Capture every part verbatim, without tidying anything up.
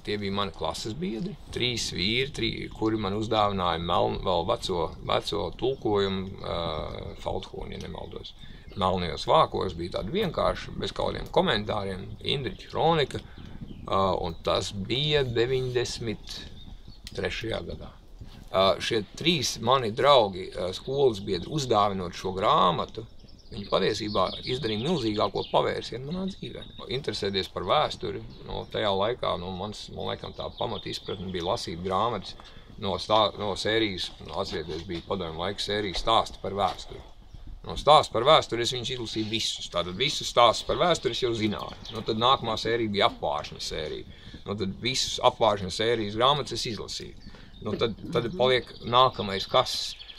Tie bija mani klases biedri, trīs vīri, trī, kuri man uzdāvināja meln, vēl veco, veco tulkojumu uh, Falthūni, ja nemaldos. Melnajos vākos bija tādi vienkārši, bez kādiem komentāriem, Indriķa kronika, uh, un tas bija deviņdesmit trešajā gadā. Uh, šie trīs mani draugi, uh, skolas biedri, uzdāvinot šo grāmatu, viņi patiesībā izdarīja milzīgāko pavērsienu manā dzīvē. Interesēties par vēsturi, no tajā laikā, no mans, man laikam tā pamata izpratne bija lasīt grāmatas no, stā, no sērijas, no atcerieties, bija padomju laika sērijas stāsti par vēsturi. No stāstu par vēsturi es viņus izlasīju visus, tātad visus stāstus par vēsturi es jau zināju. No tad nākamā sērija bija apvāršņa sērija. No tad visus apvāršņa sērijas grāmatas es izlasīju. No tad, tad paliek nākamais kas,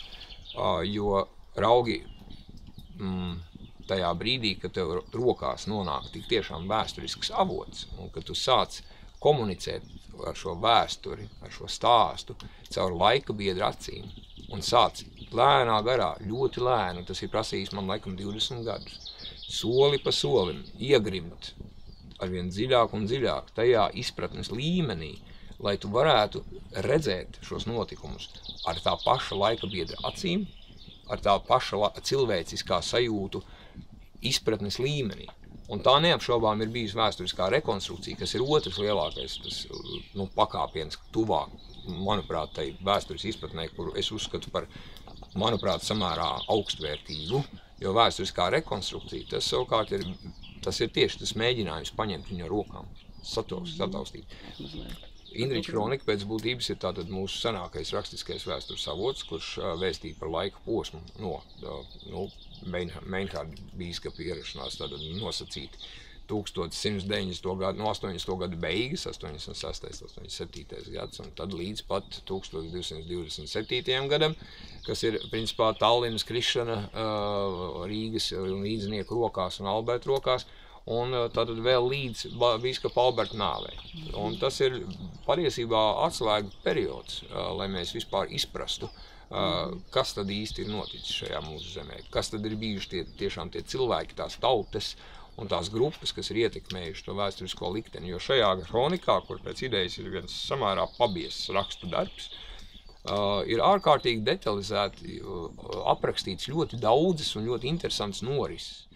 jo raugi, Mm, tajā brīdī, kad tev rokās nonāk tik tiešām vēsturisks avots un kad tu sāc komunicēt ar šo vēsturi, ar šo stāstu caur laika biedra acīm un sāc lēnā garā, ļoti lēnu, tas ir prasījis man laikam divdesmit gadus, soli pa solim iegrimt arvien dziļāk un dziļāk tajā izpratnes līmenī, lai tu varētu redzēt šos notikumus ar tā paša laika biedra acīm, ar tā paša cilvēciskā sajūtu izpratnes līmenī. Un tā neapšaubām ir bijusi vēsturiskā rekonstrukcija, kas ir otrs lielākais tas, nu, pakāpiens tuvāk, manuprāt, tai vēstures izpratnē, kuru es uzskatu par, manuprāt, samērā augstvērtīgu, jo vēsturiskā rekonstrukcija, tas savukārt ir, tas ir tieši tas mēģinājums paņemt viņu rokām, sataustīt. Indriķa kronika pēc būtības ir tātad mūsu senākais rakstiskais vēstures avots, kurš vēstīja par laika posmu no nu, Meinharda bīskapa ierašanās, tātad nosacīti tūkstoš simts deviņdesmito gadu, no astoņdesmito gadu beigas, astoņdesmit sestais, astoņdesmit septītais gads, un tad līdz pat tūkstoš divsimt divdesmit septītajam gadam, kas ir, principā, Tallinas krišana Rīgas līdznieku rokās un Alberta rokās, un tātad vēl līdz bīskapa Alberta nāvei. Un tas ir patiesībā atslēgu periods, lai mēs vispār izprastu, kas tad īsti ir noticis šajā mūsu zemē, kas tad ir bijuši tie, tiešām tie cilvēki, tās tautas un tās grupas, kas ir ietekmējuši to vēsturisko likteni, jo šajā kronikā, kur pēc idejas ir viens samērā pabiezs rakstu darbs, ir ārkārtīgi detalizēti aprakstīts ļoti daudzas un ļoti interesants norises.